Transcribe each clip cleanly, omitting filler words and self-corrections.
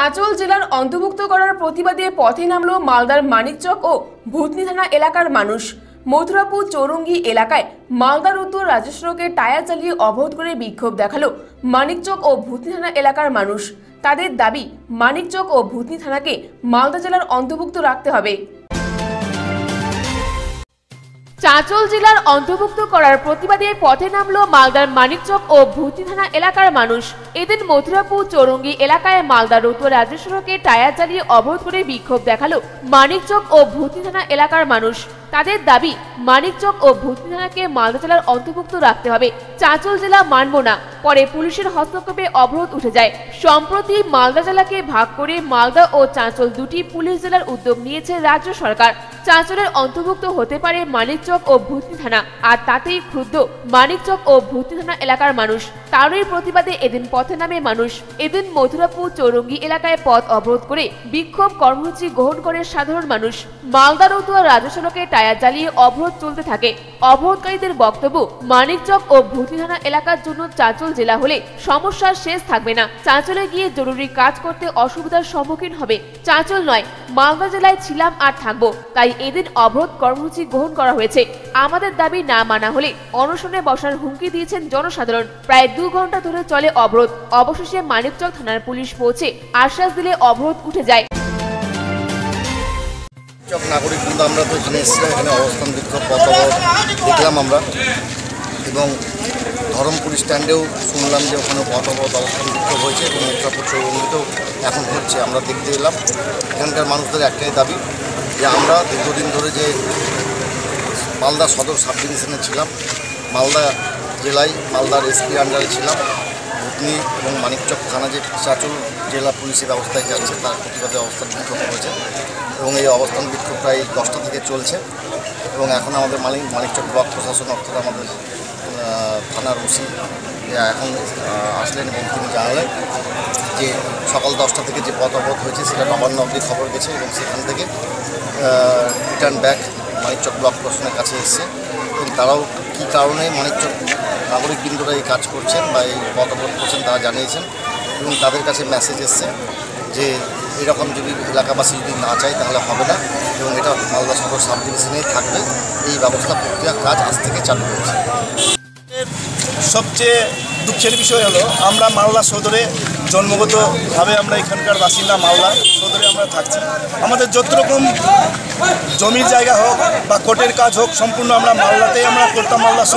চাঁচল জেলার অন্তর্ভুক্ত করার প্রতিবাদে পথে নামল মালদার মানিকচক ও ভূতনি থানা এলাকার মানুষ। মথুরাপুর চৌরঙ্গি এলাকায় মালদার উত্তর রাজ্য সড়কে টায়ার চালিয়ে অবরোধ করে বিক্ষোভ দেখালো মানিকচক ও ভূতনি থানা এলাকার মানুষ। তাদের দাবি, মানিকচক ও ভূতনি থানাকে মালদা জেলার অন্তর্ভুক্ত রাখতে হবে। চাঁচল জেলার অন্তর্ভুক্ত করার প্রতিবাদে পথে নামল মালদার মানিকচক ও ভূতনি থানা এলাকার মানুষ। এদিন মথুরাপুর চৌরঙ্গি এলাকায় মালদার উত্তর রাজ্য সড়কে টায়ার চালিয়ে অবরোধ করে বিক্ষোভ দেখালো মানিকচক ও ভূতনি থানা এলাকার মানুষ। তাদের দাবি, মানিকচক ও ভূতনি থানাকে মালদা জেলার অন্তর্ভুক্ত রাখতে হবে। চাঁচল জেলা মানব না, পরে পুলিশের হস্তক্ষেপে অবরোধ উঠে যায়। সম্প্রতি মালদা জেলাকে ভাগ করে মালদা ও চাঁচল দুটি পুলিশ জেলার উদ্যোগ নিয়েছে রাজ্য সরকার। চাঁচলের অন্তর্ভুক্ত হতে পারে মানিকচক ও ভূতনি থানা, আর তাতেই ক্ষুব্ধ মানিকচক ও ভূতনি থানা এলাকার মানুষ। তারই প্রতিবাদে এদিন পথে নামে মানুষ। এদিন মথুরাপুর চৌরঙ্গি এলাকায় পথ অবরোধ করে বিক্ষোভ কর্মসূচি গ্রহণ করে সাধারণ মানুষ। মালদার উত্তর রাজ্য সড়কে টায়ার জ্বালিয়ে অবরোধ চলতে থাকে। অবরোধকারীদের বক্তব্য, মানিকচক ও ভূতনি থানা এলাকার জন্য চাঁচল জেলা হলে সমস্যার শেষ থাকবে না। চাঁচলে গিয়ে জরুরি কাজ করতে অসুবিধার সম্মুখীন হবে। চাঁচল নয়, মালদা জেলায় ছিলাম আর থাকবো, তাই এদিন অবরোধ কর্মসূচি গ্রহণ করা হয়েছে। আমাদের দাবি না মানা হলে অনশনে বসার হুমকি দিয়েছেন জনসাধারণ। প্রায় 2 ঘন্টা ধরে চলে অবরোধ। অবশেষে মানিকচক থানার পুলিশ পৌঁছে আশ্বাস দিলে অবরোধ উঠে যায়। নাগরিক কিন্তু আমরা তো এখানে এসেছিলাম, এখানে অবস্থান বিক্ষোভ পথ দেখলাম আমরা, এবং ধরমপুর স্ট্যান্ডেও শুনলাম যে ওখানে পথ অবস্থান বিক্ষোভ হয়েছে, এবং মথুরাপুর চৌরঙ্গিতেও এখন হচ্ছে। আমরা দেখতে এলাম। এখানকার মানুষদের একটাই দাবি যে আমরা দীর্ঘদিন ধরে যে মালদা সদর সাব ডিভিশনে ছিলাম, মালদা জেলায় মালদার এসপি আন্ডারে ছিলাম, ভূতনি এবং মানিকচক থানা যে চাঁচল জেলা পুলিশের ব্যবস্থায় যাচ্ছে তার প্রতিবাদে অবস্থান বিক্ষোভ হয়েছে, এবং এই অবস্থান বিক্ষোভ প্রায় 10টা থেকে চলছে। এবং এখন আমাদের মানিকচক ব্লক প্রশাসন অর্থাৎ আমাদের থানার ওসি এখন আসলেন এবং তিনি জানালেন যে সকাল 10টা থেকে যে পথ অবরোধ হয়েছে সেটা নবান্ন অবধি খবর গেছে, এবং সেখান থেকে রিটার্ন ব্যাক মানিকচক ব্লক প্রশাসনের কাছে এসছে। এবং তারাও কী কারণে মানিকচক নাগরিকবৃন্দরা এই কাজ করছেন বা এই পথ অবরোধ করছেন তারা জানিয়েছেন, এবং তাদের কাছে মেসেজ এসছে যে এরকম যদি এলাকাবাসী যদি না চায় তাহলে হবে না, এবং এটা মালদা সদর সাব ডিভিশনেই থাকবে। এই ব্যবস্থা প্রক্রিয়া কাজ আজ থেকে চালু হয়েছে। সবচেয়ে দুঃখের বিষয় হলো আমরা মালদা সদরে জন্মগতভাবে আমরা এখানকার বাসিন্দা, মালদা সদরে আমরা থাকছি। আমাদের যত রকম জমির জায়গা হোক বা কোর্টের কাজ হোক সম্পূর্ণ আমরা মালদাতেই আমরা করতাম। মালদা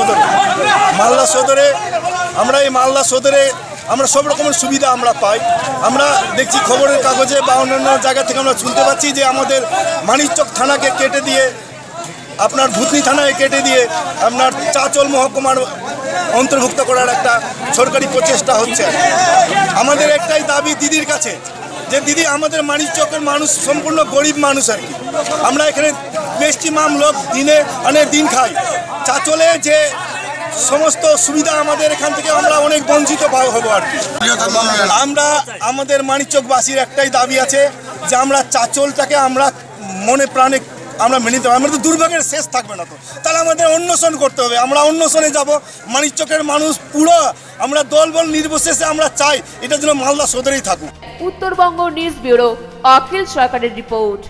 সদরে মালদা সদরে আমরা সব রকমের সুবিধা আমরা পাই। আমরা দেখছি খবরের কাগজে বা অন্যান্য জায়গা থেকে আমরা শুনতে পাচ্ছি যে আমাদের মানিকচক থানাকে কেটে দিয়ে আপনার ভূতনি থানায় কেটে দিয়ে আপনার চাঁচল মহকুমার অন্তর্ভুক্ত করার একটা সরকারি প্রচেষ্টা হচ্ছে। আমাদের একটাই দাবি দিদির কাছে যে দিদি, আমাদের মানিকচকের মানুষ সম্পূর্ণ গরিব মানুষ আর কি। আমরা এখানে ম্যাক্সিমাম লোক দিন খাই। চাঁচলে যে সমস্ত সুবিধা আমাদের এখান থেকে আমরা অনেক বঞ্চিত হব আর কি। আমরা আমাদের মানিকচকবাসীর একটাই দাবি আছে যে আমরা চাঁচলটাকে আমরা মনে প্রাণে আমরা মেনে নিতে হবে। আমরা তো দুর্ভাগ্যের শেষ থাকবে না, তো তাহলে আমাদের অন্বেষণ করতে হবে। আমরা অন্বেষণে যাব। মানিকচকের মানুষ পুরো আমরা দলবল নির্বিশেষে আমরা চাই এটা যেন মালদা সদরেই থাকুক। উত্তরবঙ্গ নিউজ ব্যুরো, অখিল সরকারের report.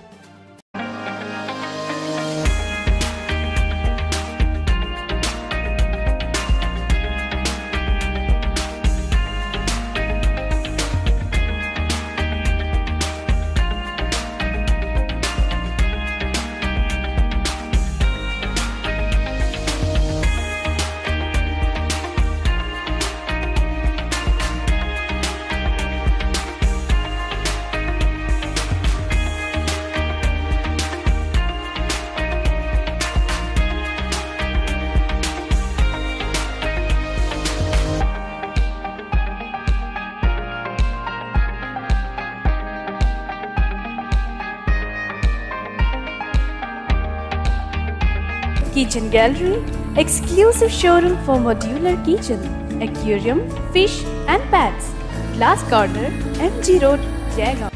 Kitchen Gallery, exclusive showroom for modular kitchen, aquarium, fish and pets. Glass Corner, MG Road, Jaigaon.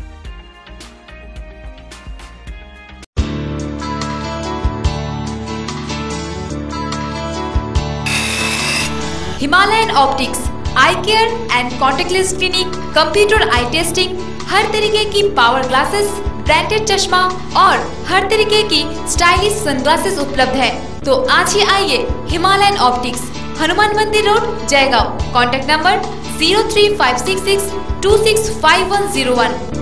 Himalayan Optics, Eye Care and Contactless Clinic, Computer Eye Testing, हर तरीके की पावर ग्लासेस, ब्रांडेड चश्मा और हर तरीके की stylish sunglasses उपलब्ध है। तो आज ही आइए हिमालयन ऑप्टिक्स, हनुमान मंदिर रोड, जयगांव। Contact number 03566265101।